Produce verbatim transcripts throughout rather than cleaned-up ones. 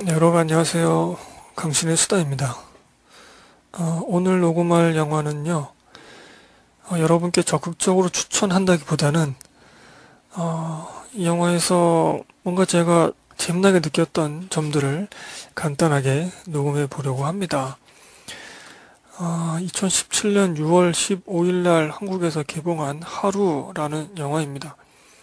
네, 여러분 안녕하세요. 강신의 수다입니다. 어, 오늘 녹음할 영화는요, 어, 여러분께 적극적으로 추천한다기보다는 어, 이 영화에서 뭔가 제가 재미나게 느꼈던 점들을 간단하게 녹음해 보려고 합니다. 어, 이천십칠 년 유월 십오일 날 한국에서 개봉한 하루라는 영화입니다.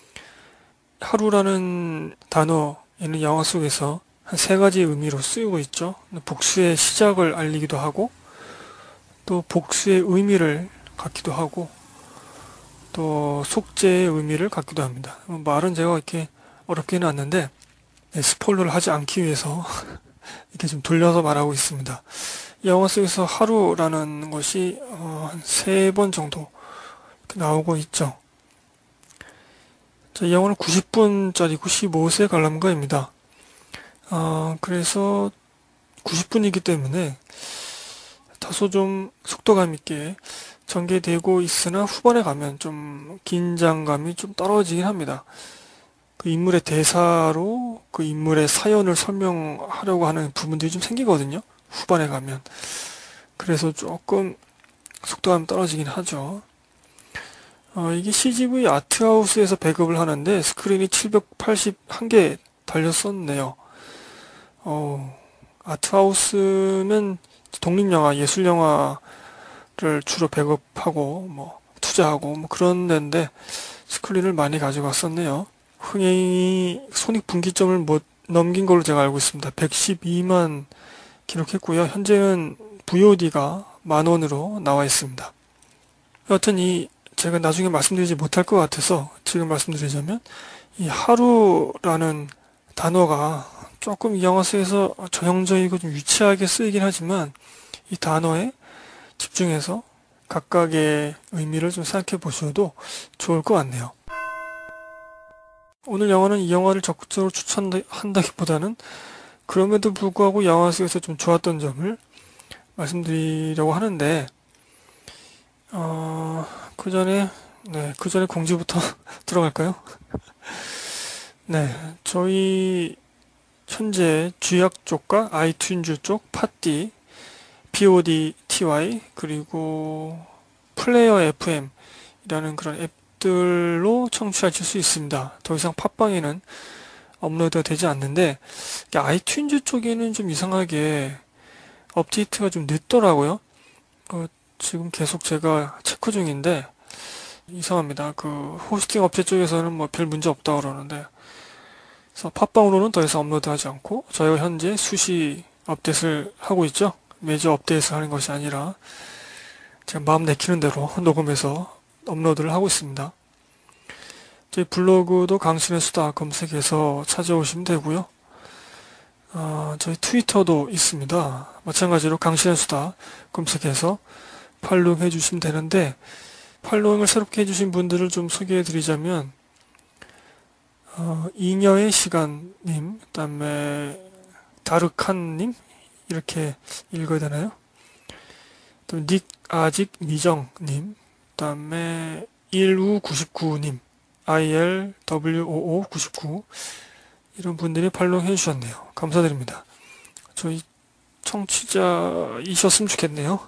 하루라는 단어에는 영화 속에서 한 세 가지 의미로 쓰이고 있죠. 복수의 시작을 알리기도 하고, 또 복수의 의미를 갖기도 하고, 또 속죄의 의미를 갖기도 합니다. 말은 제가 이렇게 어렵게는 않는데, 네, 스포일러를 하지 않기 위해서 이렇게 좀 돌려서 말하고 있습니다. 이 영화 속에서 하루라는 것이 어, 한 세 번 정도 나오고 있죠. 자, 이 영화는 구십 분짜리고 십오 세 관람가입니다. 어, 그래서 구십 분이기 때문에 다소 좀 속도감 있게 전개되고 있으나 후반에 가면 좀 긴장감이 좀 떨어지긴 합니다. 그 인물의 대사로 그 인물의 사연을 설명하려고 하는 부분들이 좀 생기거든요. 후반에 가면. 그래서 조금 속도감이 떨어지긴 하죠. 어, 이게 씨지브이 아트하우스에서 배급을 하는데 스크린이 칠백팔십일 개 달렸었네요. 어, 아트하우스는 독립영화, 예술영화를 주로 배급하고, 뭐, 투자하고, 뭐 그런 데인데, 스크린을 많이 가져갔었네요. 흥행이 손익분기점을 못 넘긴 걸로 제가 알고 있습니다. 백십이만 기록했고요. 현재는 브이오디가 만 원으로 나와 있습니다. 여하튼 이, 제가 나중에 말씀드리지 못할 것 같아서 지금 말씀드리자면, 이 하루라는 단어가 조금 이 영화 속에서 전형적이고 좀 유치하게 쓰이긴 하지만 이 단어에 집중해서 각각의 의미를 좀 생각해 보셔도 좋을 것 같네요. 오늘 영화는 이 영화를 적극적으로 추천한다기보다는 그럼에도 불구하고 영화 속에서 좀 좋았던 점을 말씀드리려고 하는데 어, 그 전에 네, 그 전에 공지부터 들어갈까요? 네, 저희 현재 쥐약 쪽과 아이튠즈 쪽, 팟디, podty, 그리고 플레이어 에프엠이라는 그런 앱들로 청취하실 수 있습니다. 더 이상 팟빵에는 업로드가 되지 않는데, 아이튠즈 쪽에는 좀 이상하게 업데이트가 좀 늦더라고요. 어, 지금 계속 제가 체크 중인데, 이상합니다. 그 호스팅 업체 쪽에서는 뭐 별 문제 없다고 그러는데, 그래서 팟빵으로는 더 이상 업로드하지 않고 저희가 현재 수시 업데이트를 하고 있죠. 매주 업데이트를 하는 것이 아니라 제가 마음 내키는 대로 녹음해서 업로드를 하고 있습니다. 저희 블로그도 강신의 수다 검색해서 찾아오시면 되고요. 어, 저희 트위터도 있습니다. 마찬가지로 강신의 수다 검색해서 팔로우 해주시면 되는데 팔로우를 새롭게 해주신 분들을 좀 소개해 드리자면 어, 잉여의 시간님, 그 다음에 다르칸님 이렇게 읽어야 되나요? 또 닉 아직 미정님, 그 다음에 일우구십구님, 아이엘더블유오오구십구 이런 분들이 팔로우 해주셨네요. 감사드립니다. 저희 청취자이셨으면 좋겠네요.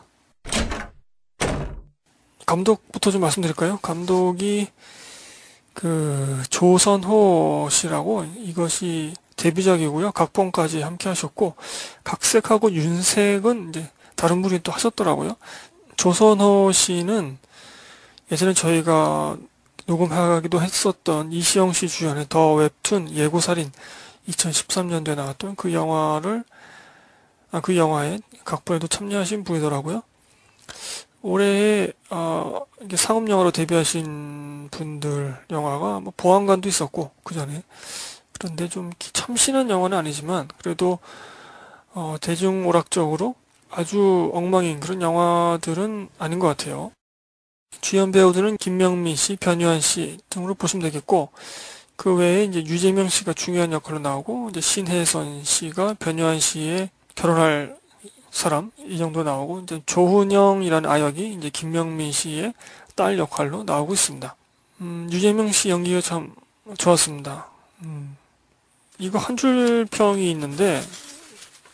감독부터 좀 말씀드릴까요? 감독이 그 조선호 씨라고 이것이 데뷔작이고요. 각본까지 함께 하셨고 각색하고 윤색은 이제 다른 분이 또 하셨더라고요. 조선호 씨는 예전에 저희가 녹음하기도 했었던 이시영 씨 주연의 더 웹툰 예고살인 이천십삼 년도에 나왔던 그 영화를 아, 그 영화에 각본에도 참여하신 분이더라고요. 올해 어, 이게 상업 영화로 데뷔하신 분들 영화가 뭐 보안관도 있었고 그 전에 그런데 좀 참신한 영화는 아니지만 그래도 어, 대중오락적으로 아주 엉망인 그런 영화들은 아닌 것 같아요. 주연 배우들은 김명민 씨, 변요한 씨 등으로 보시면 되겠고 그 외에 이제 유재명 씨가 중요한 역할로 나오고 이제 신혜선 씨가 변요한 씨의 결혼할 사람 이 정도 나오고 이제 조훈영이라는 아역이 이제 김명민 씨의 딸 역할로 나오고 있습니다. 음, 유재명 씨 연기가 참 좋았습니다. 음, 이거 한 줄 평이 있는데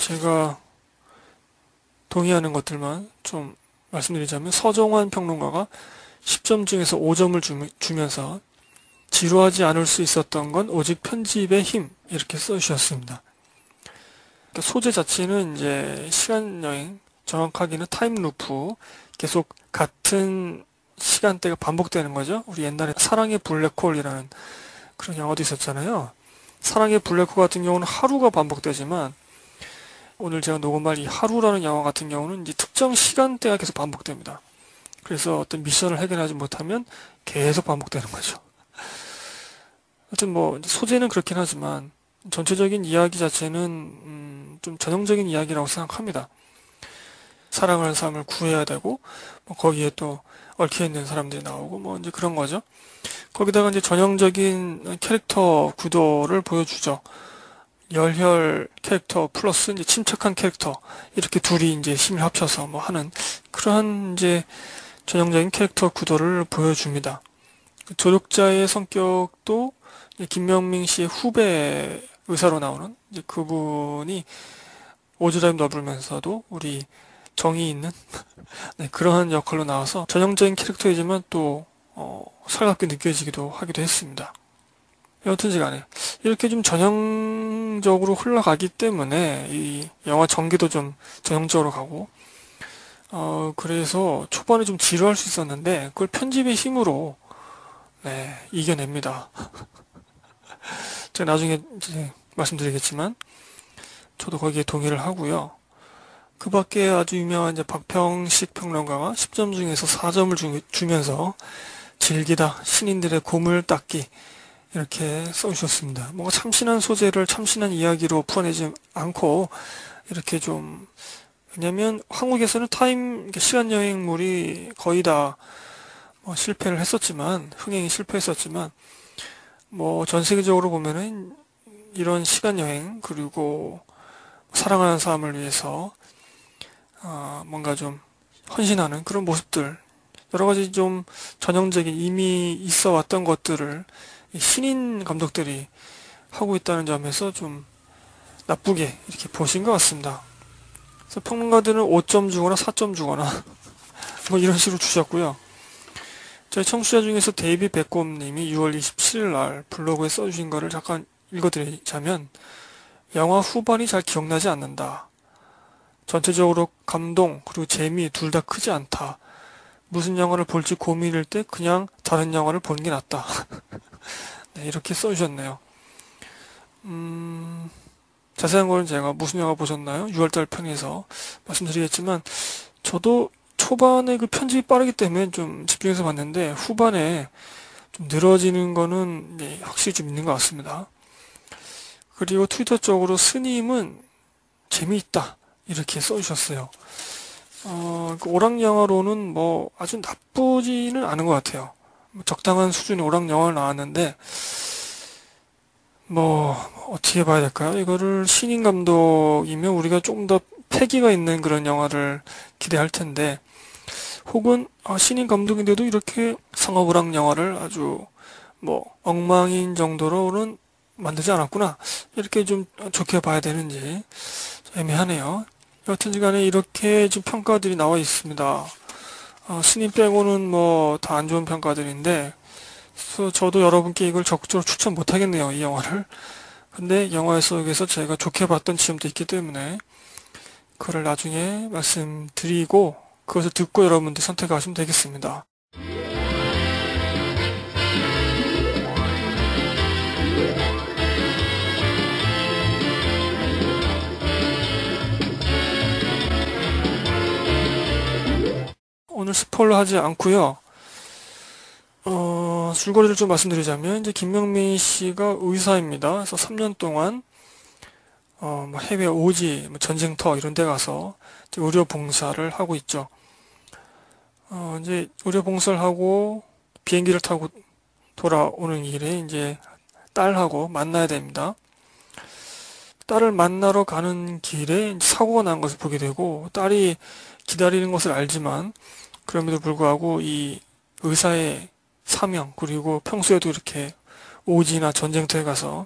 제가 동의하는 것들만 좀 말씀드리자면, 서정환 평론가가 십 점 중에서 오 점을 주, 주면서 지루하지 않을 수 있었던 건 오직 편집의 힘, 이렇게 써주셨습니다. 그러니까 소재 자체는 이제 시간여행, 정확하게는 타임루프, 계속 같은 시간대가 반복되는 거죠. 우리 옛날에 사랑의 블랙홀이라는 그런 영화도 있었잖아요. 사랑의 블랙홀 같은 경우는 하루가 반복되지만, 오늘 제가 녹음할 이 하루라는 영화 같은 경우는 이제 특정 시간대가 계속 반복됩니다. 그래서 어떤 미션을 해결하지 못하면 계속 반복되는 거죠. 하여튼 뭐 소재는 그렇긴 하지만 전체적인 이야기 자체는 음, 좀 전형적인 이야기라고 생각합니다. 사랑하는 사람을 구해야 되고, 뭐 거기에 또 얽혀 있는 사람들이 나오고, 뭐 이제 그런 거죠. 거기다가 이제 전형적인 캐릭터 구도를 보여주죠. 열혈 캐릭터 플러스 이제 침착한 캐릭터, 이렇게 둘이 이제 힘을 합쳐서 뭐 하는 그러한 이제 전형적인 캐릭터 구도를 보여줍니다. 조력자의 성격도 김명민 씨의 후배 의사로 나오는 이제 그분이 오즈라임 너블면서도 우리 정이 있는 네, 그러한 역할로 나와서 전형적인 캐릭터이지만 또 어, 살갑게 느껴지기도 하기도 했습니다. 여튼지 간에 이렇게 좀 전형적으로 흘러가기 때문에 이 영화 전개도 좀 전형적으로 가고, 어 그래서 초반에 좀 지루할 수 있었는데 그걸 편집의 힘으로 네, 이겨냅니다. 제가 나중에 이제 말씀드리겠지만 저도 거기에 동의를 하고요. 그 밖에 아주 유명한 이제 박평식 평론가가 십 점 중에서 사 점을 주, 주면서 즐기다, 신인들의 고물 닦기, 이렇게 써주셨습니다. 뭔가 참신한 소재를 참신한 이야기로 풀어내지 않고 이렇게 좀, 왜냐면 한국에서는 타임 시간여행물이 거의 다 뭐 실패를 했었지만, 흥행이 실패했었지만, 뭐 전 세계적으로 보면은 이런 시간여행, 그리고 사랑하는 사람을 위해서 어 뭔가 좀 헌신하는 그런 모습들, 여러 가지 좀 전형적인 이미 있어 왔던 것들을 신인 감독들이 하고 있다는 점에서 좀 나쁘게 이렇게 보신 것 같습니다. 그래서 평론가들은 오 점 주거나 사 점 주거나 뭐 이런 식으로 주셨고요. 저희 청취자 중에서 데이비 백곰님이 유월 이십칠일 날 블로그에 써주신 거를 잠깐 읽어드리자면, 영화 후반이 잘 기억나지 않는다. 전체적으로 감동 그리고 재미 둘 다 크지 않다. 무슨 영화를 볼지 고민일 때 그냥 다른 영화를 보는 게 낫다. 네, 이렇게 써주셨네요. 음, 자세한 거는 제가 무슨 영화 보셨나요? 유월달 편에서 말씀드리겠지만, 저도 초반에 그 편집이 빠르기 때문에 좀 집중해서 봤는데 후반에 좀 늘어지는 거는 네, 확실히 좀 있는 것 같습니다. 그리고 트위터 쪽으로 스님은 재미있다 이렇게 써주셨어요. 어, 그 오락 영화로는 뭐 아주 나쁘지는 않은 것 같아요. 적당한 수준의 오락 영화를 나왔는데, 뭐 어떻게 봐야 될까요? 이거를 신인 감독이면 우리가 조금 더 패기가 있는 그런 영화를 기대할 텐데, 혹은 아, 신인 감독인데도 이렇게 상업 오락 영화를 아주 뭐 엉망인 정도로는 만들지 않았구나, 이렇게 좀 좋게 봐야 되는지 애매하네요. 여튼간에 이렇게 지금 평가들이 나와 있습니다. 어, 스님 빼고는 뭐 다 안 좋은 평가들인데, 그래서 저도 여러분께 이걸 적극적으로 추천 못 하겠네요, 이 영화를. 근데 영화 속에서 제가 좋게 봤던 지점도 있기 때문에 그걸 나중에 말씀드리고, 그것을 듣고 여러분들 선택하시면 되겠습니다. 오늘 스포일러 하지 않고요. 어, 줄거리를 좀 말씀드리자면, 이제 김명민 씨가 의사입니다. 그래서 삼 년 동안 어, 뭐 해외 오지, 뭐 전쟁터 이런 데 가서 이제 의료 봉사를 하고 있죠. 어, 이제 의료 봉사를 하고 비행기를 타고 돌아오는 길에 이제 딸하고 만나야 됩니다. 딸을 만나러 가는 길에 이제 사고가 난 것을 보게 되고, 딸이 기다리는 것을 알지만 그럼에도 불구하고 이 의사의 사명, 그리고 평소에도 이렇게 오지나 전쟁터에 가서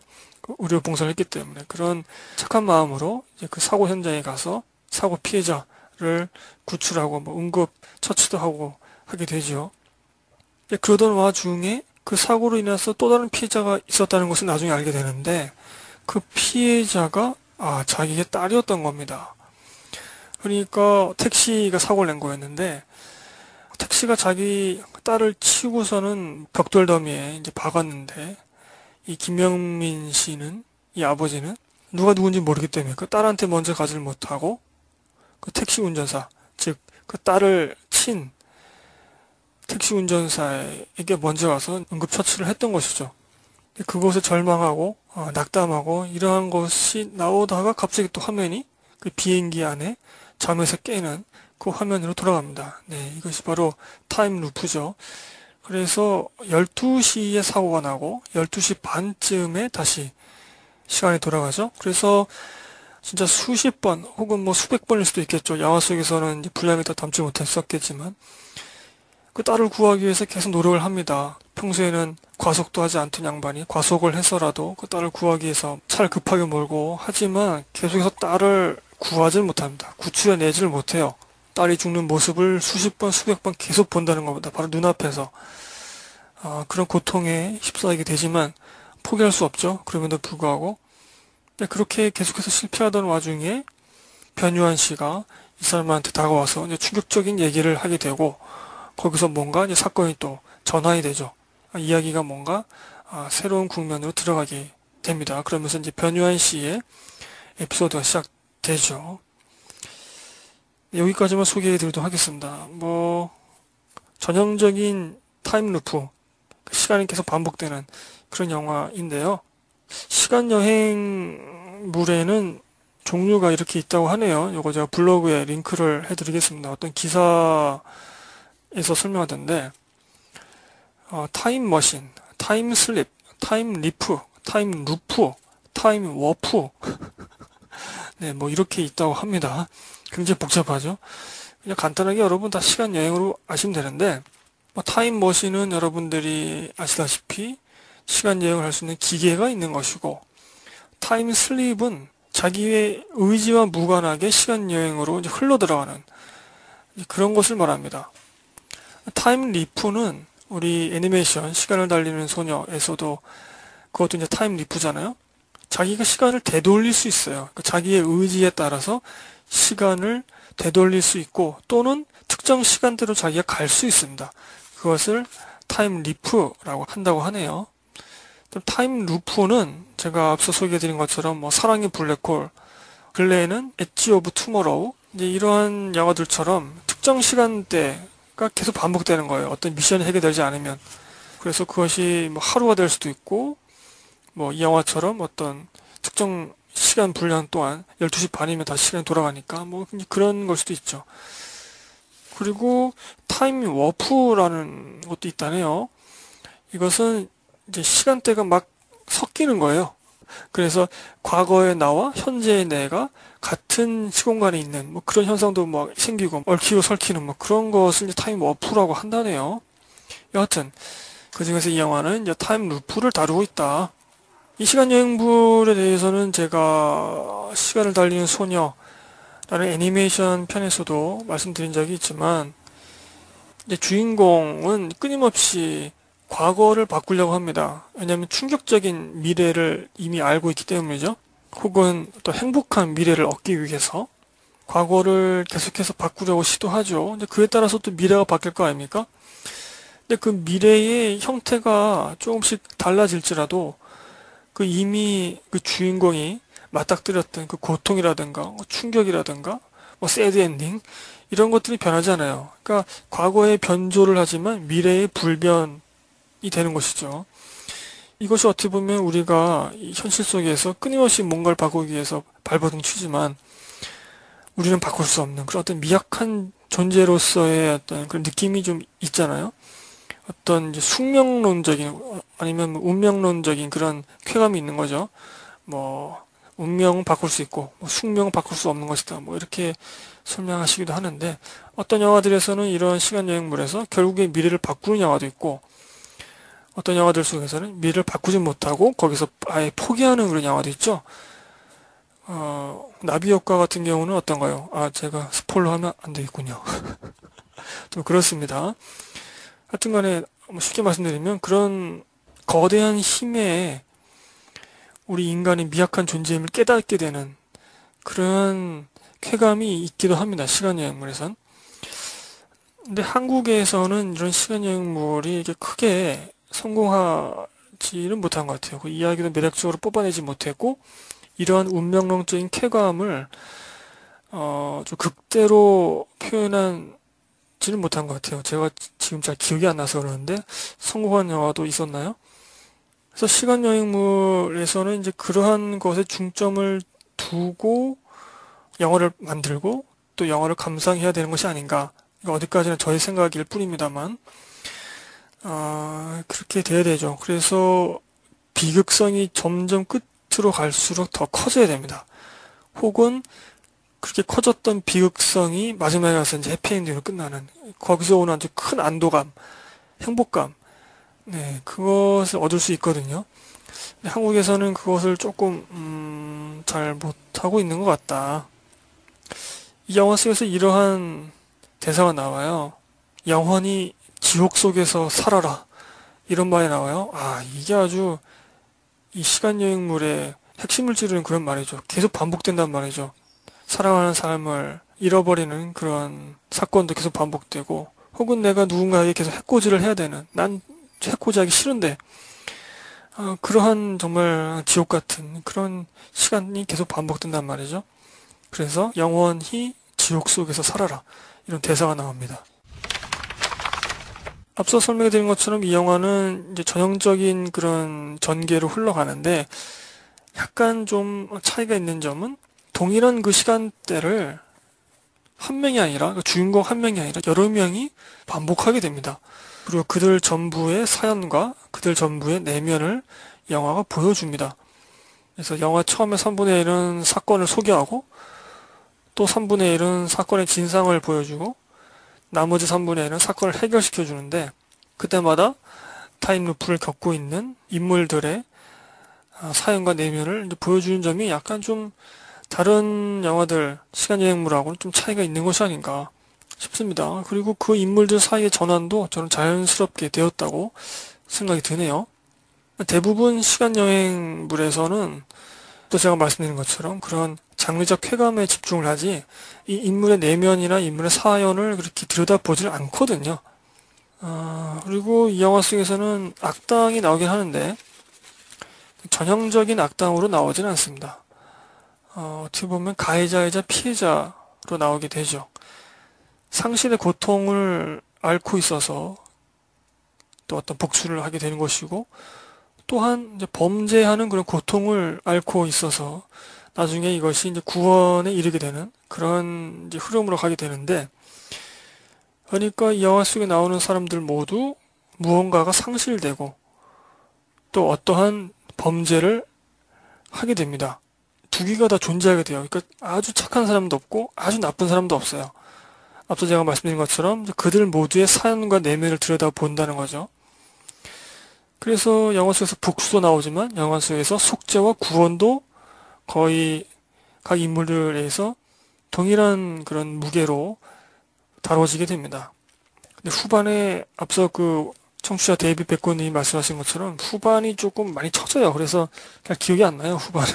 그 의료 봉사를 했기 때문에 그런 착한 마음으로 이제 그 사고 현장에 가서 사고 피해자를 구출하고 뭐 응급 처치도 하고 하게 되죠. 그러던 와중에 그 사고로 인해서 또 다른 피해자가 있었다는 것을 나중에 알게 되는데 그 피해자가 아 자기의 딸이었던 겁니다. 그러니까 택시가 사고를 낸 거였는데 택시가 자기 딸을 치고서는 벽돌 더미에 이제 박았는데 이 김영민 씨는 이 아버지는 누가 누군지 모르기 때문에 그 딸한테 먼저 가지를 못하고 그 택시 운전사 즉 그 딸을 친 택시 운전사에게 먼저 가서 응급처치를 했던 것이죠. 그것에 절망하고 어, 낙담하고 이러한 것이 나오다가 갑자기 또 화면이 그 비행기 안에 잠에서 깨는 그 화면으로 돌아갑니다. 네, 이것이 바로 타임 루프죠. 그래서 열두 시에 사고가 나고 열두 시 반쯤에 다시 시간이 돌아가죠. 그래서 진짜 수십 번 혹은 뭐 수백 번일 수도 있겠죠. 영화 속에서는 분량이 다 담지 못했었겠지만 그 딸을 구하기 위해서 계속 노력을 합니다. 평소에는 과속도 하지 않던 양반이 과속을 해서라도 그 딸을 구하기 위해서 차를 급하게 몰고 하지만 계속해서 딸을 구하지를 못합니다. 구출해내지를 못해요. 딸이 죽는 모습을 수십 번 수백 번 계속 본다는 겁니다. 바로 눈앞에서. 아, 그런 고통에 휩싸이게 되지만 포기할 수 없죠. 그럼에도 불구하고 그렇게 계속해서 실패하던 와중에 변유한 씨가 이 사람한테 다가와서 이제 충격적인 얘기를 하게 되고 거기서 뭔가 이제 사건이 또 전환이 되죠. 아, 이야기가 뭔가 아, 새로운 국면으로 들어가게 됩니다. 그러면서 이제 변유한 씨의 에피소드가 시작되죠. 여기까지만 소개해 드리도록 하겠습니다. 뭐 전형적인 타임루프, 시간이 계속 반복되는 그런 영화인데요. 시간여행물에는 종류가 이렇게 있다고 하네요. 이거 제가 블로그에 링크를 해드리겠습니다. 어떤 기사에서 설명하던데 어, 타임머신, 타임슬립, 타임리프, 타임루프, 타임워프 네, 뭐 이렇게 있다고 합니다. 굉장히 복잡하죠. 그냥 간단하게 여러분 다 시간여행으로 아시면 되는데 뭐 타임머신은 여러분들이 아시다시피 시간여행을 할 수 있는 기계가 있는 것이고 타임슬립은 자기의 의지와 무관하게 시간여행으로 이제 흘러 들어가는 그런 것을 말합니다. 타임리프는 우리 애니메이션 시간을 달리는 소녀에서도 그것도 이제 타임리프잖아요. 자기가 시간을 되돌릴 수 있어요. 그러니까 자기의 의지에 따라서 시간을 되돌릴 수 있고 또는 특정 시간대로 자기가 갈 수 있습니다. 그것을 타임리프라고 한다고 하네요. 타임루프는 제가 앞서 소개해드린 것처럼 뭐 사랑의 블랙홀, 근래에는 엣지 오브 투모로우 이제 이러한 영화들처럼 특정 시간대가 계속 반복되는 거예요. 어떤 미션이 해결되지 않으면. 그래서 그것이 뭐 하루가 될 수도 있고 뭐 이 영화처럼 어떤 특정 시간 분량 동안 열두 시 반이면 다시 시간이 돌아가니까 뭐 그런 걸 수도 있죠. 그리고 타임 워프라는 것도 있다네요. 이것은 이제 시간대가 막 섞이는 거예요. 그래서 과거의 나와 현재의 내가 같은 시공간에 있는 뭐 그런 현상도 막 생기고 얽히고 설키는 뭐 그런 것을 이제 타임 워프라고 한다네요. 여하튼 그 중에서 이 영화는 이제 타임 루프를 다루고 있다. 이 시간여행물에 대해서는 제가 시간을 달리는 소녀라는 애니메이션 편에서도 말씀드린 적이 있지만 이제 주인공은 끊임없이 과거를 바꾸려고 합니다. 왜냐하면 충격적인 미래를 이미 알고 있기 때문이죠. 혹은 또 행복한 미래를 얻기 위해서 과거를 계속해서 바꾸려고 시도하죠. 근데 그에 따라서 또 미래가 바뀔 거 아닙니까? 근데 그 미래의 형태가 조금씩 달라질지라도 그 이미 그 주인공이 맞닥뜨렸던 그 고통이라든가 뭐 충격이라든가 뭐 새드 엔딩 이런 것들이 변하잖아요. 그러니까 과거에 변조를 하지만 미래의 불변이 되는 것이죠. 이것이 어떻게 보면 우리가 이 현실 속에서 끊임없이 뭔가를 바꾸기 위해서 발버둥 치지만 우리는 바꿀 수 없는 그런 어떤 미약한 존재로서의 어떤 그런 느낌이 좀 있잖아요. 어떤 이제 숙명론적인 아니면 운명론적인 그런 쾌감이 있는 거죠. 뭐 운명은 바꿀 수 있고 뭐 숙명은 바꿀 수 없는 것이다. 뭐 이렇게 설명하시기도 하는데 어떤 영화들에서는 이런 시간여행물에서 결국에 미래를 바꾸는 영화도 있고 어떤 영화들 속에서는 미래를 바꾸지 못하고 거기서 아예 포기하는 그런 영화도 있죠. 어, 나비 효과 같은 경우는 어떤가요? 아, 제가 스포일러 하면 안 되겠군요. 또 그렇습니다. 하여튼간에 뭐 쉽게 말씀드리면 그런 거대한 힘에 우리 인간의 미약한 존재임을 깨닫게 되는 그런 쾌감이 있기도 합니다. 시간여행물에선. 근데 한국에서는 이런 시간여행물이 이렇게 크게 성공하지는 못한 것 같아요. 그 이야기도 매력적으로 뽑아내지 못했고 이러한 운명론적인 쾌감을 어, 좀 극대로 표현한 지는 못한 것 같아요. 제가 지금 잘 기억이 안 나서 그러는데 성공한 영화도 있었나요? 그래서 시간여행물에서는 이제 그러한 것에 중점을 두고 영화를 만들고 또 영화를 감상해야 되는 것이 아닌가. 이거 어디까지나 저의 생각일 뿐입니다만 아, 그렇게 돼야 되죠. 그래서 비극성이 점점 끝으로 갈수록 더 커져야 됩니다. 혹은 그렇게 커졌던 비극성이 마지막에 가서 이제 해피엔딩으로 끝나는 거기서 오는 아주 큰 안도감, 행복감, 네, 그것을 얻을 수 있거든요. 근데 한국에서는 그것을 조금 음, 잘 못하고 있는 것 같다. 이 영화 속에서 이러한 대사가 나와요. 영원히 지옥 속에서 살아라. 이런 말이 나와요. 아, 이게 아주 이 시간여행물의 핵심을 찌르는 그런 말이죠. 계속 반복된단 말이죠. 사랑하는 삶을 잃어버리는 그런 사건도 계속 반복되고 혹은 내가 누군가에게 계속 해코지를 해야 되는 난 해코지하기 싫은데 어, 그러한 정말 지옥 같은 그런 시간이 계속 반복된단 말이죠. 그래서 영원히 지옥 속에서 살아라 이런 대사가 나옵니다. 앞서 설명해드린 것처럼 이 영화는 이제 전형적인 그런 전개로 흘러가는데 약간 좀 차이가 있는 점은 동일한 그 시간대를 한 명이 아니라 그 주인공 한 명이 아니라 여러 명이 반복하게 됩니다. 그리고 그들 전부의 사연과 그들 전부의 내면을 영화가 보여줍니다. 그래서 영화 처음에 삼분의 일은 사건을 소개하고 또 삼분의 일은 사건의 진상을 보여주고 나머지 삼분의 일은 사건을 해결시켜 주는데 그때마다 타임루프를 겪고 있는 인물들의 사연과 내면을 보여주는 점이 약간 좀 다른 영화들 시간여행물하고는 좀 차이가 있는 것이 아닌가 싶습니다. 그리고 그 인물들 사이의 전환도 저는 자연스럽게 되었다고 생각이 드네요. 대부분 시간여행물에서는 또 제가 말씀드린 것처럼 그런 장르적 쾌감에 집중을 하지 이 인물의 내면이나 인물의 사연을 그렇게 들여다보질 않거든요. 아, 그리고 이 영화 속에서는 악당이 나오긴 하는데 전형적인 악당으로 나오진 않습니다. 어, 어떻게 보면 가해자이자 피해자로 나오게 되죠. 상실의 고통을 앓고 있어서 또 어떤 복수를 하게 되는 것이고 또한 이제 범죄하는 그런 고통을 앓고 있어서 나중에 이것이 이제 구원에 이르게 되는 그런 이제 흐름으로 가게 되는데 그러니까 이 영화 속에 나오는 사람들 모두 무언가가 상실되고 또 어떠한 범죄를 하게 됩니다. 두 개가 다 존재하게 돼요. 그러니까 아주 착한 사람도 없고 아주 나쁜 사람도 없어요. 앞서 제가 말씀드린 것처럼 그들 모두의 사연과 내면을 들여다본다는 거죠. 그래서 영화 속에서 복수도 나오지만 영화 속에서 속죄와 구원도 거의 각 인물들에 의해서 동일한 그런 무게로 다뤄지게 됩니다. 근데 후반에 앞서 그 청취자 데이비 백고님이 말씀하신 것처럼 후반이 조금 많이 처져요. 그래서 잘 기억이 안 나요, 후반은.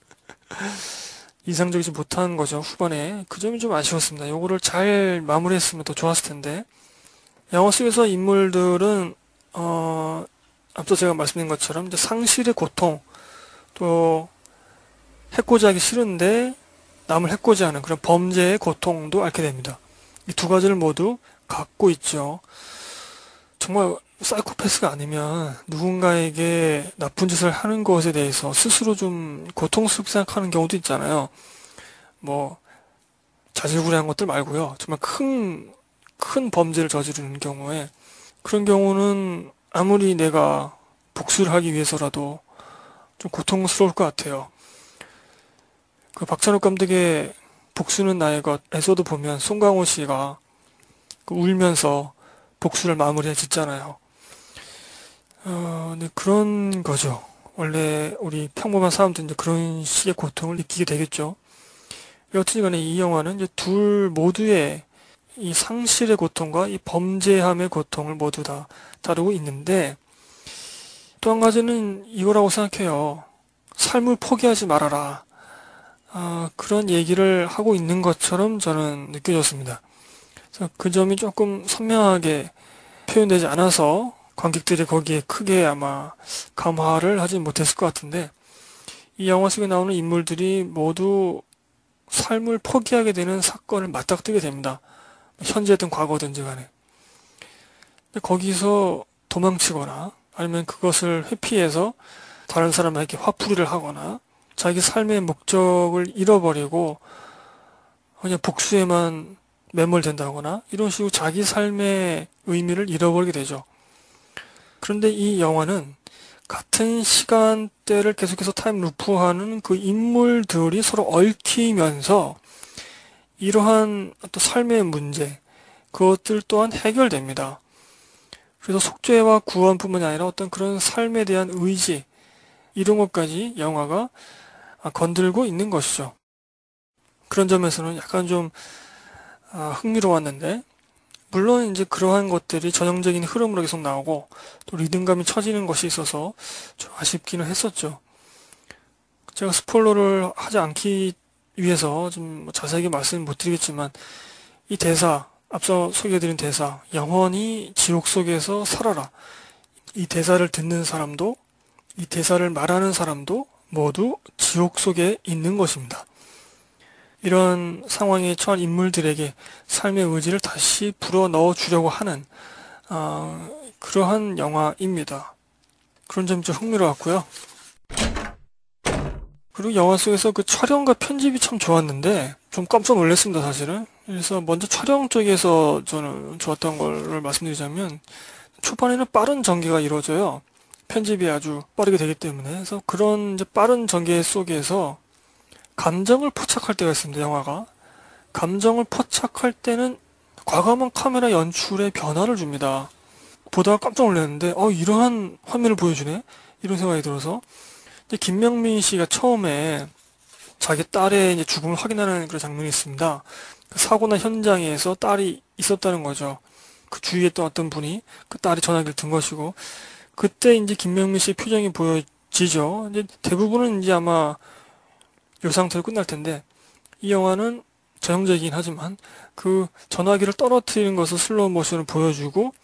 이상적이지 못한 거죠, 후반에. 그 점이 좀 아쉬웠습니다. 요거를 잘 마무리했으면 더 좋았을 텐데. 영화 속에서 인물들은, 어, 앞서 제가 말씀드린 것처럼 이제 상실의 고통, 또 해코지 하기 싫은데 남을 해코지 하는 그런 범죄의 고통도 앓게 됩니다. 이 두 가지를 모두 갖고 있죠. 정말 사이코패스가 아니면 누군가에게 나쁜 짓을 하는 것에 대해서 스스로 좀 고통스럽게 생각하는 경우도 있잖아요. 뭐 자질구레한 것들 말고요. 정말 큰, 큰 범죄를 저지르는 경우에 그런 경우는 아무리 내가 복수를 하기 위해서라도 좀 고통스러울 것 같아요. 그 박찬욱 감독의 복수는 나의 것에서도 보면 송강호 씨가 그 울면서 복수를 마무리해 짓잖아요. 어, 네, 그런 거죠. 원래 우리 평범한 사람들은 이제 그런 식의 고통을 느끼게 되겠죠. 여튼 간에 이 영화는 이제 둘 모두의 이 상실의 고통과 이 범죄함의 고통을 모두 다 다루고 있는데, 또 한 가지는 이거라고 생각해요. 삶을 포기하지 말아라. 아, 그런 얘기를 하고 있는 것처럼 저는 느껴졌습니다. 그래서 그 점이 조금 선명하게 표현되지 않아서 관객들이 거기에 크게 아마 감화를 하지 못했을 것 같은데, 이 영화 속에 나오는 인물들이 모두 삶을 포기하게 되는 사건을 맞닥뜨게 됩니다. 현재든 과거든지 간에. 근데 거기서 도망치거나 아니면 그것을 회피해서 다른 사람에게 화풀이를 하거나 자기 삶의 목적을 잃어버리고 그냥 복수에만 매몰된다거나 이런 식으로 자기 삶의 의미를 잃어버리게 되죠. 그런데 이 영화는 같은 시간대를 계속해서 타임 루프하는 그 인물들이 서로 얽히면서 이러한 또 삶의 문제, 그것들 또한 해결됩니다. 그래서 속죄와 구원뿐만이 아니라 어떤 그런 삶에 대한 의지, 이런 것까지 영화가 건들고 있는 것이죠. 그런 점에서는 약간 좀 흥미로웠는데, 물론 이제 그러한 것들이 전형적인 흐름으로 계속 나오고 또 리듬감이 처지는 것이 있어서 좀 아쉽기는 했었죠. 제가 스포일러를 하지 않기 위해서 좀 자세하게 말씀 못 드리겠지만, 이 대사, 앞서 소개해드린 대사, 영원히 지옥 속에서 살아라. 이 대사를 듣는 사람도, 이 대사를 말하는 사람도 모두 지옥 속에 있는 것입니다. 이런 상황에 처한 인물들에게 삶의 의지를 다시 불어넣어 주려고 하는 어, 그러한 영화입니다. 그런 점이 좀 흥미로웠고요. 그리고 영화 속에서 그 촬영과 편집이 참 좋았는데 좀 깜짝 놀랐습니다, 사실은. 그래서 먼저 촬영 쪽에서 저는 좋았던 걸 말씀드리자면, 초반에는 빠른 전개가 이루어져요. 편집이 아주 빠르게 되기 때문에. 그래서 그런 이제 빠른 전개 속에서 감정을 포착할 때가 있습니다, 영화가. 감정을 포착할 때는 과감한 카메라 연출에 변화를 줍니다. 보다가 깜짝 놀랐는데, 어, 이러한 화면을 보여주네? 이런 생각이 들어서. 근데 김명민 씨가 처음에 자기 딸의 이제 죽음을 확인하는 그런 장면이 있습니다. 그 사고나 현장에서 딸이 있었다는 거죠. 그 주위에 있던 어떤 분이 그 딸이 전화기를 든 것이고, 그때 이제 김명민 씨의 표정이 보여지죠. 이제 대부분은 이제 아마 이 상태로 끝날 텐데, 이 영화는 전형적이긴 하지만 그 전화기를 떨어뜨리는 것을 슬로우 모션을 보여주고,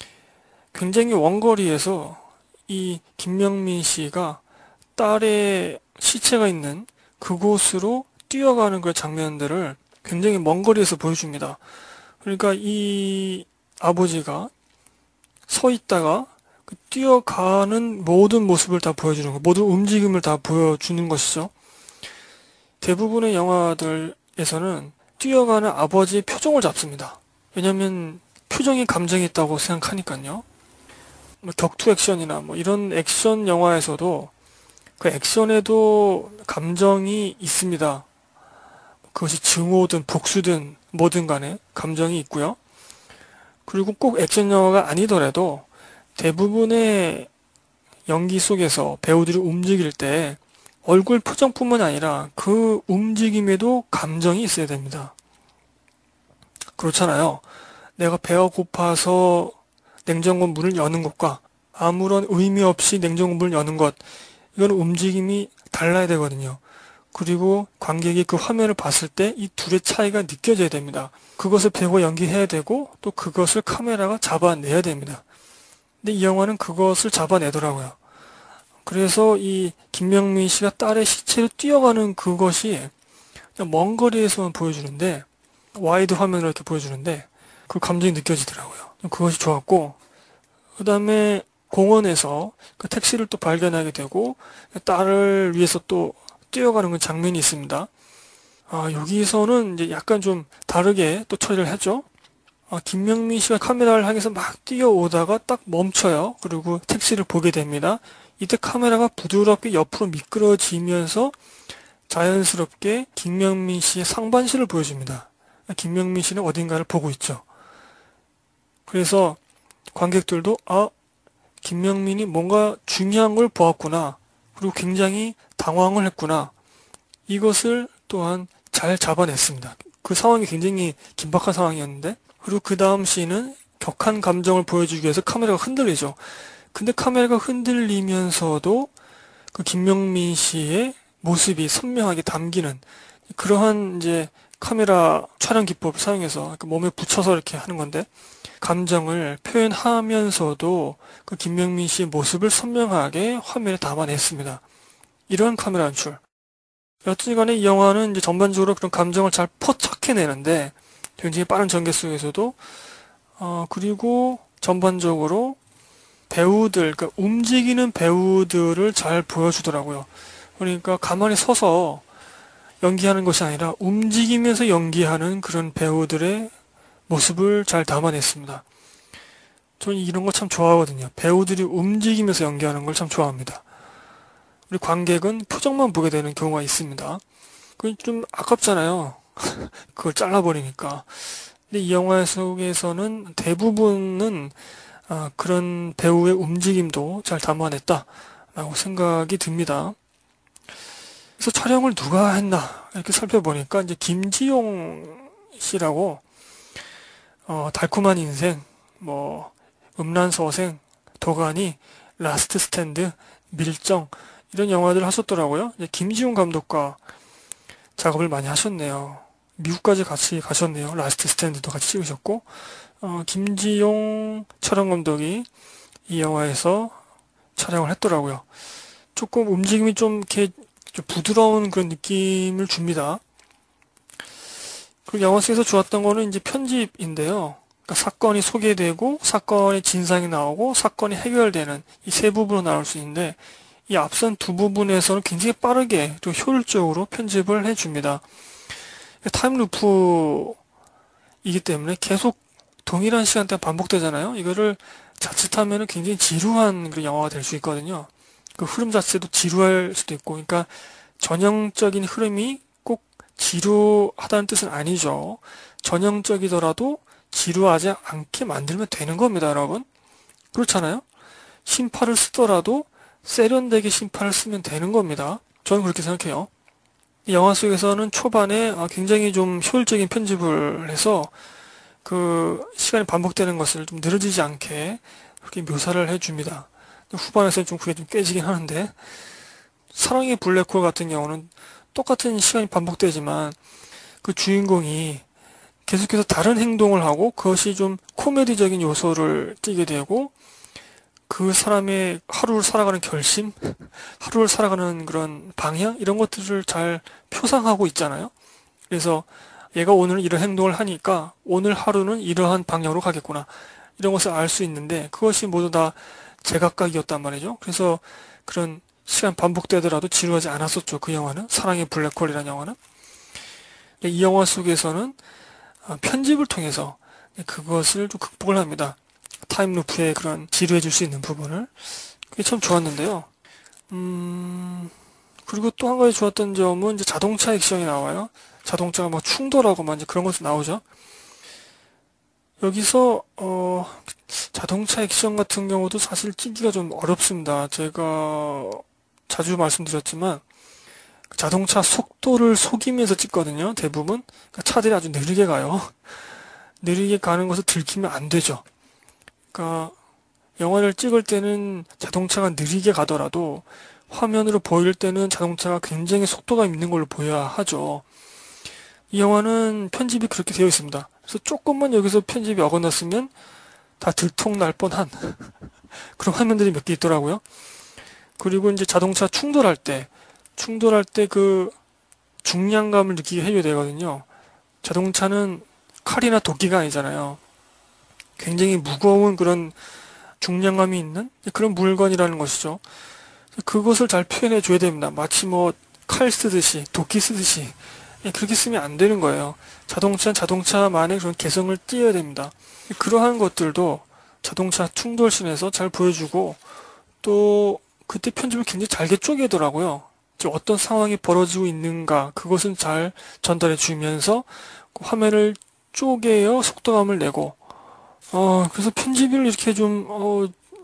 굉장히 원거리에서 이 김명민 씨가 딸의 시체가 있는 그곳으로 뛰어가는 그 장면들을 굉장히 먼 거리에서 보여줍니다. 그러니까 이 아버지가 서 있다가 그 뛰어가는 모든 모습을 다 보여주는 거, 모든 움직임을 다 보여주는 것이죠. 대부분의 영화들에서는 뛰어가는 아버지의 표정을 잡습니다. 왜냐면 표정이 감정이 있다고 생각하니까요. 뭐 격투 액션이나 뭐 이런 액션 영화에서도 그 액션에도 감정이 있습니다. 그것이 증오든 복수든 뭐든 간에 감정이 있고요. 그리고 꼭 액션 영화가 아니더라도 대부분의 연기 속에서 배우들이 움직일 때 얼굴 표정뿐만 아니라 그 움직임에도 감정이 있어야 됩니다. 그렇잖아요. 내가 배가 고파서 냉장고 문을 여는 것과 아무런 의미 없이 냉장고 문을 여는 것, 이건 움직임이 달라야 되거든요. 그리고 관객이 그 화면을 봤을 때 이 둘의 차이가 느껴져야 됩니다. 그것을 배우가 연기해야 되고 또 그것을 카메라가 잡아내야 됩니다. 근데 이 영화는 그것을 잡아내더라고요. 그래서 이 김명민 씨가 딸의 시체로 뛰어가는 그것이 그냥 먼 거리에서만 보여주는데, 와이드 화면으로 이렇게 보여주는데 그 감정이 느껴지더라고요. 그것이 좋았고, 그 다음에 공원에서 그 택시를 또 발견하게 되고 딸을 위해서 또 뛰어가는 그 장면이 있습니다. 아, 여기서는 이제 약간 좀 다르게 또 처리를 했죠. 아, 김명민 씨가 카메라를 향해서 막 뛰어오다가 딱 멈춰요. 그리고 택시를 보게 됩니다. 이때 카메라가 부드럽게 옆으로 미끄러지면서 자연스럽게 김명민 씨의 상반신을 보여줍니다. 김명민 씨는 어딘가를 보고 있죠. 그래서 관객들도 아, 김명민이 뭔가 중요한 걸 보았구나. 그리고 굉장히 당황을 했구나. 이것을 또한 잘 잡아냈습니다. 그 상황이 굉장히 긴박한 상황이었는데, 그리고 그 다음 씬은 격한 감정을 보여주기 위해서 카메라가 흔들리죠. 근데 카메라가 흔들리면서도 그 김명민 씨의 모습이 선명하게 담기는 그러한 이제 카메라 촬영 기법을 사용해서 몸에 붙여서 이렇게 하는 건데, 감정을 표현하면서도 그 김명민 씨의 모습을 선명하게 화면에 담아냈습니다. 이러한 카메라 연출. 여튼 간에 이 영화는 이제 전반적으로 그런 감정을 잘 포착해내는데, 굉장히 빠른 전개 속에서도, 어, 그리고 전반적으로 배우들, 그러니까 움직이는 배우들을 잘 보여주더라고요. 그러니까 가만히 서서 연기하는 것이 아니라 움직이면서 연기하는 그런 배우들의 모습을 잘 담아냈습니다. 저는 이런 거 참 좋아하거든요. 배우들이 움직이면서 연기하는 걸 참 좋아합니다. 우리 관객은 표정만 보게 되는 경우가 있습니다. 그건 좀 아깝잖아요. 그걸 잘라버리니까. 근데 이 영화 속에서는 대부분은 아, 그런 배우의 움직임도 잘 담아냈다라고 생각이 듭니다. 그래서 촬영을 누가 했나 이렇게 살펴보니까 이제 김지용 씨라고 어, 달콤한 인생, 뭐 음란서생, 도가니, 라스트 스탠드, 밀정 이런 영화들을 하셨더라고요. 이제 김지용 감독과 작업을 많이 하셨네요. 미국까지 같이 가셨네요. 라스트 스탠드도 같이 찍으셨고, 어, 김지용 촬영 감독이 이 영화에서 촬영을 했더라고요. 조금 움직임이 좀 이렇게 좀 부드러운 그런 느낌을 줍니다. 그리고 영화 속에서 좋았던 거는 이제 편집인데요. 그러니까 사건이 소개되고 사건의 진상이 나오고 사건이 해결되는 이 세 부분으로 나올 수 있는데, 이 앞선 두 부분에서는 굉장히 빠르게 또 효율적으로 편집을 해줍니다. 타임루프이기 때문에 계속 동일한 시간대가 반복되잖아요. 이거를 자칫하면 굉장히 지루한 그런 영화가 될 수 있거든요. 그 흐름 자체도 지루할 수도 있고, 그러니까 전형적인 흐름이 꼭 지루하다는 뜻은 아니죠. 전형적이더라도 지루하지 않게 만들면 되는 겁니다, 여러분. 그렇잖아요? 심파를 쓰더라도 세련되게 심파를 쓰면 되는 겁니다. 저는 그렇게 생각해요. 이 영화 속에서는 초반에 굉장히 좀 효율적인 편집을 해서 그 시간이 반복되는 것을 좀 늘어지지 않게 그렇게 묘사를 해줍니다. 후반에서는 좀 그게 좀 깨지긴 하는데, 사랑의 블랙홀 같은 경우는 똑같은 시간이 반복되지만 그 주인공이 계속해서 다른 행동을 하고 그것이 좀 코미디적인 요소를 띠게 되고, 그 사람의 하루를 살아가는 결심, 하루를 살아가는 그런 방향, 이런 것들을 잘 표상하고 있잖아요. 그래서 얘가 오늘 이런 행동을 하니까 오늘 하루는 이러한 방향으로 가겠구나, 이런 것을 알 수 있는데, 그것이 모두 다 제각각이었단 말이죠. 그래서 그런 시간 반복되더라도 지루하지 않았었죠. 그 영화는, 사랑의 블랙홀이라는 영화는. 이 영화 속에서는 편집을 통해서 그것을 좀 극복을 합니다. 타임루프의 그런 지루해질 수 있는 부분을. 그게 참 좋았는데요. 음, 그리고 또 한 가지 좋았던 점은 이제 자동차 액션이 나와요. 자동차가 막 충돌하고 막 이제 그런 것도 나오죠. 여기서 어, 자동차 액션 같은 경우도 사실 찍기가 좀 어렵습니다. 제가 자주 말씀드렸지만 자동차 속도를 속이면서 찍거든요. 대부분. 그러니까 차들이 아주 느리게 가요. 느리게 가는 것을 들키면 안 되죠. 그러니까 영화를 찍을 때는 자동차가 느리게 가더라도 화면으로 보일 때는 자동차가 굉장히 속도가 있는 걸로 보여야 하죠. 이 영화는 편집이 그렇게 되어 있습니다. 그래서 조금만 여기서 편집이 어긋났으면 다 들통날 뻔한 그런 화면들이 몇 개 있더라고요. 그리고 이제 자동차 충돌할 때, 충돌할 때 그 중량감을 느끼게 해줘야 되거든요. 자동차는 칼이나 도끼가 아니잖아요. 굉장히 무거운 그런 중량감이 있는 그런 물건이라는 것이죠. 그것을 잘 표현해 줘야 됩니다. 마치 뭐 칼 쓰듯이, 도끼 쓰듯이 그렇게 쓰면 안 되는 거예요. 자동차는 자동차만의 그런 개성을 띄어야 됩니다. 그러한 것들도 자동차 충돌씬에서 잘 보여주고, 또 그때 편집을 굉장히 잘게 쪼개더라고요. 어떤 상황이 벌어지고 있는가, 그것은 잘 전달해 주면서 화면을 쪼개어 속도감을 내고, 어, 그래서 편집을 이렇게 좀, 어,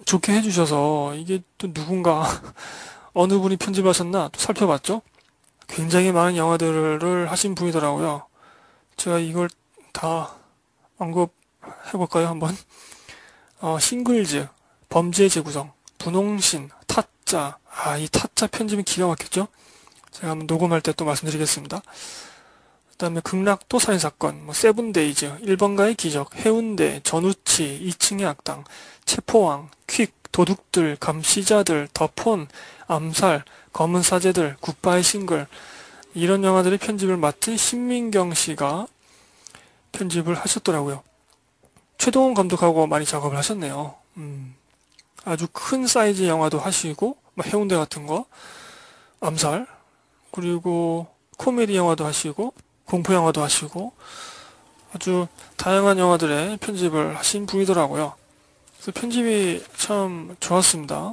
좋게 해주셔서 이게 또 누군가 어느 분이 편집하셨나 또 살펴봤죠. 굉장히 많은 영화들을 하신 분이더라고요. 제가 이걸 다 언급해볼까요, 한번? 어, 싱글즈, 범죄의 재구성, 분홍신, 타짜. 아, 이 타짜 편집은 기가 막혔죠? 제가 한번 녹음할 때 또 말씀드리겠습니다. 그 다음에 극락도 살인사건, 뭐 세븐데이즈, 일번가의 기적, 해운대, 전우치, 이 층의 악당, 체포왕, 퀵, 도둑들, 감시자들, 더폰, 암살, 검은 사제들, 굿바이 싱글, 이런 영화들의 편집을 맡은 신민경 씨가 편집을 하셨더라고요. 최동원 감독하고 많이 작업을 하셨네요. 음, 아주 큰 사이즈 영화도 하시고, 뭐 해운대 같은 거, 암살, 그리고 코미디 영화도 하시고, 공포 영화도 하시고, 아주 다양한 영화들의 편집을 하신 분이더라고요. 그래서 편집이 참 좋았습니다.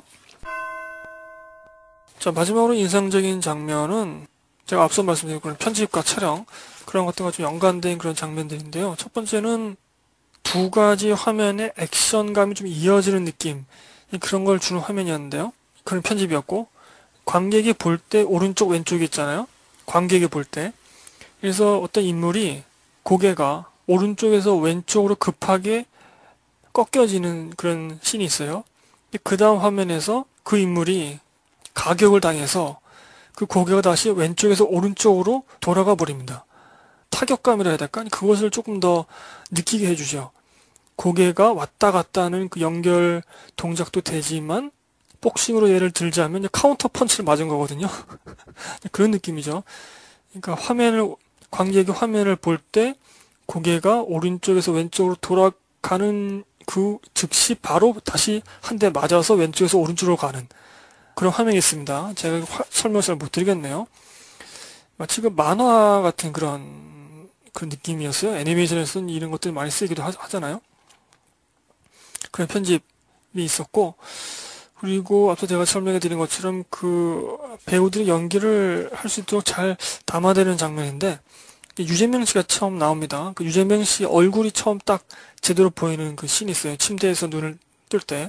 자, 마지막으로 인상적인 장면은 제가 앞서 말씀드린 그런 편집과 촬영, 그런 것들과 좀 연관된 그런 장면들인데요. 첫 번째는 두 가지 화면의 액션감이 좀 이어지는 느낌, 그런 걸 주는 화면이었는데요. 그런 편집이었고, 관객이 볼 때 오른쪽 왼쪽이 있잖아요. 관객이 볼 때. 그래서 어떤 인물이 고개가 오른쪽에서 왼쪽으로 급하게 꺾여지는 그런 씬이 있어요. 그 다음 화면에서 그 인물이 가격을 당해서 그 고개가 다시 왼쪽에서 오른쪽으로 돌아가 버립니다. 타격감이라 해야 될까? 그것을 조금 더 느끼게 해주죠. 고개가 왔다 갔다 하는 그 연결 동작도 되지만, 복싱으로 예를 들자면 카운터 펀치를 맞은 거거든요. 그런 느낌이죠. 그러니까 화면을, 관객이 화면을 볼 때 고개가 오른쪽에서 왼쪽으로 돌아가는 그 즉시 바로 다시 한 대 맞아서 왼쪽에서 오른쪽으로 가는 그런 화면이 있습니다. 제가 화, 설명을 잘 못 드리겠네요. 마치 그 만화 같은 그런 그런 느낌이었어요. 애니메이션에서는 이런 것들이 많이 쓰기도 하, 하잖아요. 그런 편집이 있었고, 그리고 앞서 제가 설명해 드린 것처럼 그 배우들이 연기를 할 수 있도록 잘 담아내는 장면인데, 유재명 씨가 처음 나옵니다. 그 유재명 씨 얼굴이 처음 딱 제대로 보이는 그 씬이 있어요. 침대에서 눈을 뜰 때.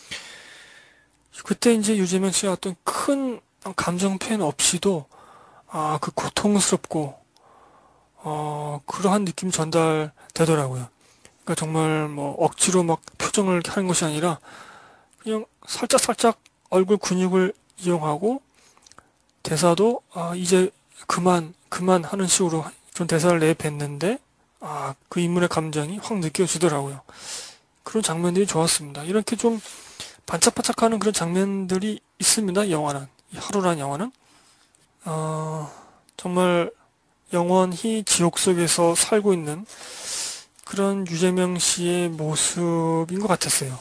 그때 이제 유재명 씨가 어떤 큰 감정 표현 없이도, 아, 그 고통스럽고, 어, 그러한 느낌이 전달되더라고요. 그러니까 정말 뭐 억지로 막 표정을 하는 것이 아니라, 그냥 살짝살짝 얼굴 근육을 이용하고, 대사도, 아, 이제 그만, 그만 하는 식으로 그런 대사를 내뱉는데, 아, 그 인물의 감정이 확 느껴지더라고요. 그런 장면들이 좋았습니다. 이렇게 좀 반짝반짝하는 그런 장면들이 있습니다. 이 영화는. 이 하루라는 영화는. 어, 정말 영원히 지옥 속에서 살고 있는 그런 유재명 씨의 모습인 것 같았어요.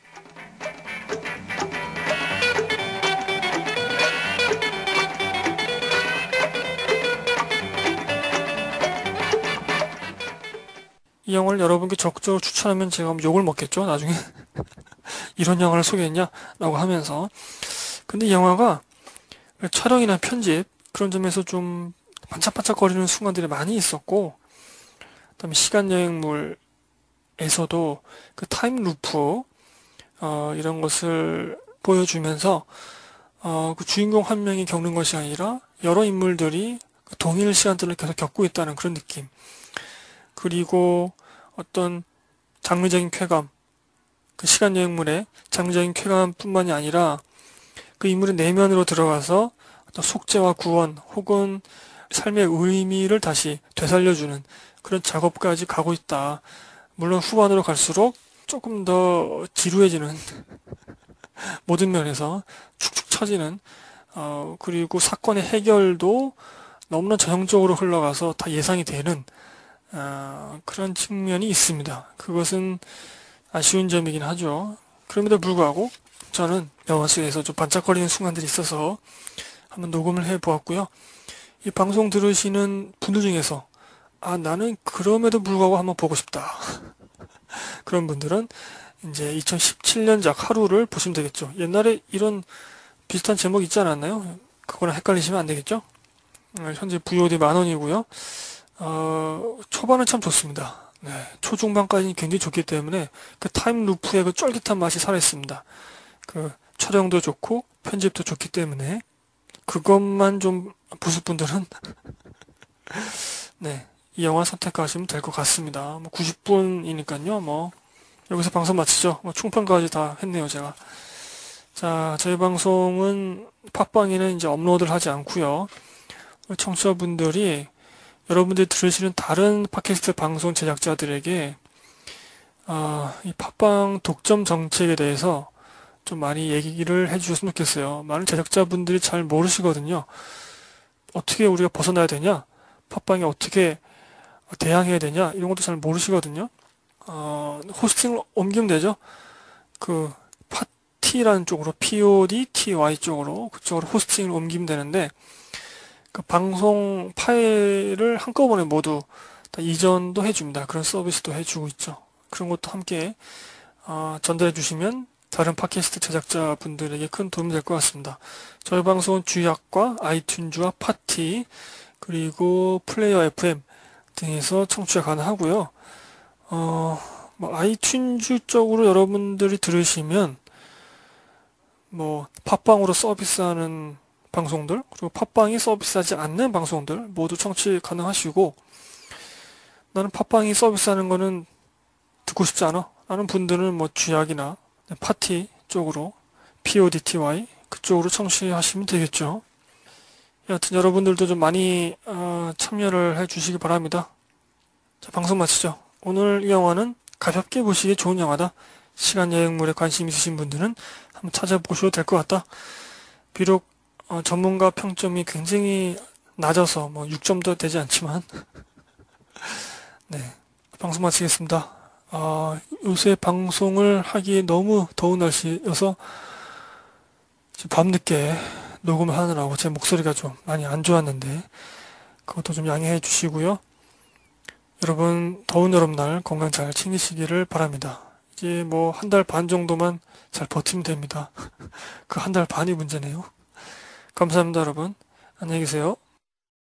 이 영화를 여러분께 적극적으로 추천하면 제가 욕을 먹겠죠, 나중에. 이런 영화를 소개했냐? 라고 하면서. 근데 이 영화가 촬영이나 편집, 그런 점에서 좀 반짝반짝거리는 순간들이 많이 있었고, 그다음에 시간여행물에서도 그 타임루프, 어, 이런 것을 보여주면서, 어, 그 주인공 한 명이 겪는 것이 아니라 여러 인물들이 그 동일 시간들을 계속 겪고 있다는 그런 느낌. 그리고 어떤 장르적인 쾌감, 그 시간여행물의 장르적인 쾌감뿐만이 아니라 그 인물의 내면으로 들어가서 어떤 속죄와 구원 혹은 삶의 의미를 다시 되살려주는 그런 작업까지 가고 있다. 물론 후반으로 갈수록 조금 더 지루해지는 모든 면에서 축축 처지는, 어, 그리고 사건의 해결도 너무나 전형적으로 흘러가서 다 예상이 되는, 어, 그런 측면이 있습니다. 그것은 아쉬운 점이긴 하죠. 그럼에도 불구하고 저는 영화 속에서 좀 반짝거리는 순간들이 있어서 한번 녹음을 해 보았고요. 이 방송 들으시는 분들 중에서, 아, 나는 그럼에도 불구하고 한번 보고 싶다. 그런 분들은 이제 이천십칠 년작 하루를 보시면 되겠죠. 옛날에 이런 비슷한 제목 있지 않았나요? 그거랑 헷갈리시면 안 되겠죠? 어, 현재 브이오디 만 원이고요. 어, 초반은 참 좋습니다. 네, 초중반까지는 굉장히 좋기 때문에 그 타임 루프의 그 쫄깃한 맛이 살아있습니다. 그 촬영도 좋고 편집도 좋기 때문에 그것만 좀 보실 분들은 네, 이 영화 선택하시면 될 것 같습니다. 뭐 구십 분이니까요. 뭐 여기서 방송 마치죠. 뭐 총평까지 다 했네요, 제가. 자, 저희 방송은 팟빵에는 이제 업로드를 하지 않고요. 청취자분들이 여러분들이 들으시는 다른 팟캐스트 방송 제작자들에게 어, 이 팟빵 독점 정책에 대해서 좀 많이 얘기를 해주셨으면 좋겠어요. 많은 제작자분들이 잘 모르시거든요. 어떻게 우리가 벗어나야 되냐? 팟빵에 어떻게 대항해야 되냐? 이런 것도 잘 모르시거든요. 어, 호스팅을 옮기면 되죠. 그 파티라는 쪽으로 pod.ty 쪽으로 그쪽으로 호스팅을 옮기면 되는데 그 방송 파일을 한꺼번에 모두 다 이전도 해줍니다. 그런 서비스도 해주고 있죠. 그런 것도 함께 어, 전달해 주시면 다른 팟캐스트 제작자분들에게 큰 도움이 될 것 같습니다. 저희 방송은 쥐약과 아이튠즈와 파티 그리고 플레이어 에프엠 등에서 청취가 가능하고요. 어, 뭐 아이튠즈 쪽으로 여러분들이 들으시면 뭐 팟빵으로 서비스하는 방송들 그리고 팟빵이 서비스하지 않는 방송들 모두 청취 가능하시고 나는 팟빵이 서비스하는 거는 듣고 싶지 않아 하는 분들은 뭐 쥐약이나 파티 쪽으로 pod.ty 그쪽으로 청취하시면 되겠죠. 여하튼 여러분들도 좀 많이 어, 참여를 해주시기 바랍니다. 자, 방송 마치죠. 오늘 이 영화는 가볍게 보시기에 좋은 영화다. 시간 여행물에 관심 있으신 분들은 한번 찾아보셔도 될 것 같다. 비록 어, 전문가 평점이 굉장히 낮아서 뭐 육 점도 되지 않지만 네, 방송 마치겠습니다. 아, 요새 방송을 하기에 너무 더운 날씨여서 밤늦게 녹음을 하느라고 제 목소리가 좀 많이 안 좋았는데 그것도 좀 양해해 주시고요. 여러분 더운 여름날 건강 잘 챙기시기를 바랍니다. 이제 뭐 한 달 반 정도만 잘 버티면 됩니다. 그 한 달 반이 문제네요. 감사합니다, 여러분. 안녕히 계세요.